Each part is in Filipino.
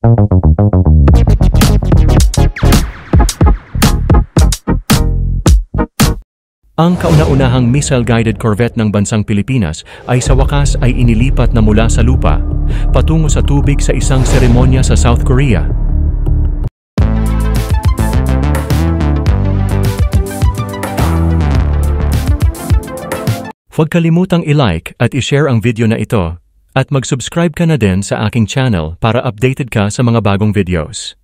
Ang kauna-unahang missile-guided corvette ng bansang Pilipinas ay sa wakas ay inilipat na mula sa lupa patungo sa tubig sa isang seremonya sa South Korea. Huwag kalimutang i-like at i-share ang video na ito at mag-subscribe ka na din sa aking channel para updated ka sa mga bagong videos.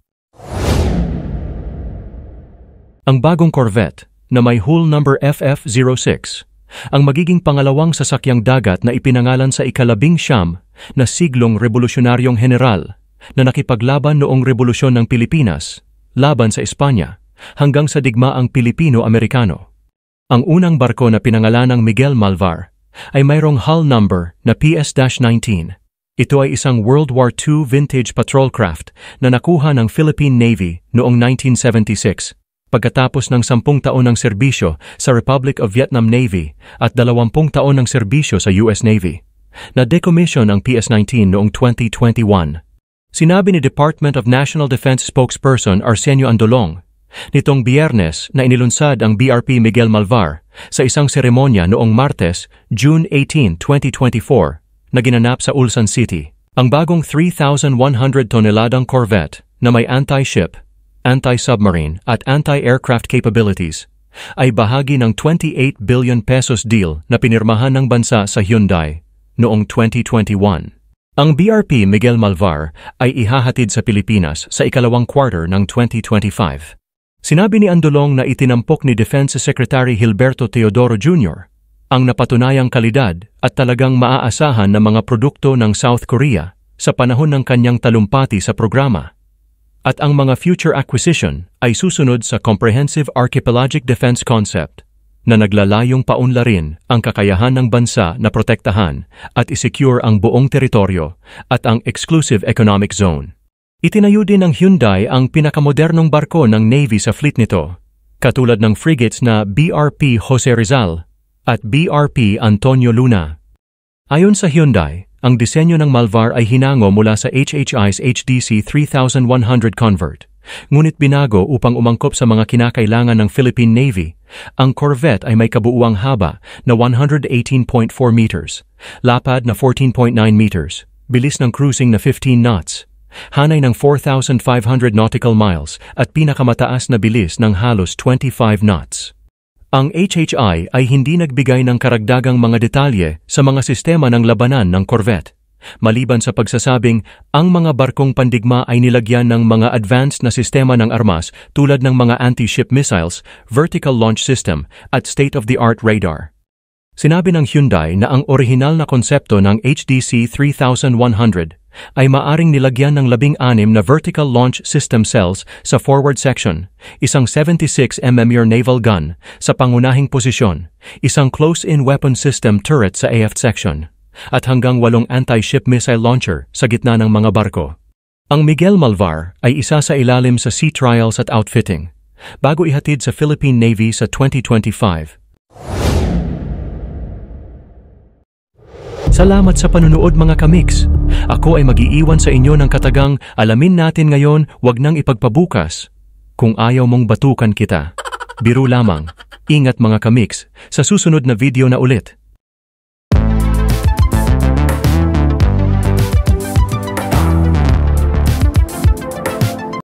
Ang bagong corvette na may hull number FF06 ang magiging pangalawang sasakyang dagat na ipinangalan sa ika-19 na siglong revolusyonaryong general na nakipaglaban noong Rebolusyon ng Pilipinas laban sa Espanya hanggang sa digmaang Pilipino-Amerikano. Ang unang barko na pinangalanang Miguel Malvar ay mayroong hull number na PS-19. Ito ay isang World War II vintage patrol craft na nakuha ng Philippine Navy noong 1976 pagkatapos ng 10 taon ng serbisyo sa Republic of Vietnam Navy at 20 taon ng serbisyo sa US Navy. Na-decommission ang PS-19 noong 2021. Sinabi ni Department of National Defense spokesperson Arsenio Andolong nitong Biyernes na inilunsad ang BRP Miguel Malvar sa isang seremonya noong Martes, June 18, 2024 na ginanap sa Ulsan City. Ang bagong 3,100 toneladang corvette na may anti-ship, anti-submarine at anti-aircraft capabilities ay bahagi ng 28 billion pesos deal na pinirmahan ng bansa sa Hyundai noong 2021. Ang BRP Miguel Malvar ay ihahatid sa Pilipinas sa ikalawang quarter ng 2025. Sinabi ni Andolong na itinampok ni Defense Secretary Gilberto Teodoro Jr. ang napatunayang kalidad at talagang maaasahan na mga produkto ng South Korea sa panahon ng kanyang talumpati sa programa. At ang mga future acquisition ay susunod sa Comprehensive Archipelagic Defense Concept na naglalayong paunlarin ang kakayahan ng bansa na protektahan at isecure ang buong teritoryo at ang Exclusive Economic Zone. Itinayo din ng Hyundai ang pinakamodernong barko ng Navy sa fleet nito, katulad ng frigates na BRP Jose Rizal at BRP Antonio Luna. Ayon sa Hyundai, ang disenyo ng Malvar ay hinango mula sa HHI's HDC 3100 convert, ngunit binago upang umangkop sa mga kinakailangan ng Philippine Navy. Ang corvette ay may kabuuang haba na 118.4 meters, lapad na 14.9 meters, bilis ng cruising na 15 knots, hanay ng 4,500 nautical miles at pinakamataas na bilis ng halos 25 knots. Ang HHI ay hindi nagbigay ng karagdagang mga detalye sa mga sistema ng labanan ng corvette, maliban sa pagsasabing ang mga barkong pandigma ay nilagyan ng mga advanced na sistema ng armas tulad ng mga anti-ship missiles, vertical launch system at state-of-the-art radar. Sinabi ng Hyundai na ang orihinal na konsepto ng HDC 3100 ay maaring nilagyan ng 16 na vertical launch system cells sa forward section, isang 76mm naval gun sa pangunahing posisyon, isang close-in weapon system turret sa aft section, at hanggang 8 anti-ship missile launcher sa gitna ng mga barko. Ang Miguel Malvar ay isa sa ilalim sa sea trials at outfitting, bago ihatid sa Philippine Navy sa 2025. Salamat sa panunood mga kamix. Ako ay mag-iiwan sa inyo ng katagang alamin natin ngayon, wag nang ipagpabukas. Kung ayaw mong batukan kita. Biro lamang. Ingat mga kamix, sa susunod na video na ulit.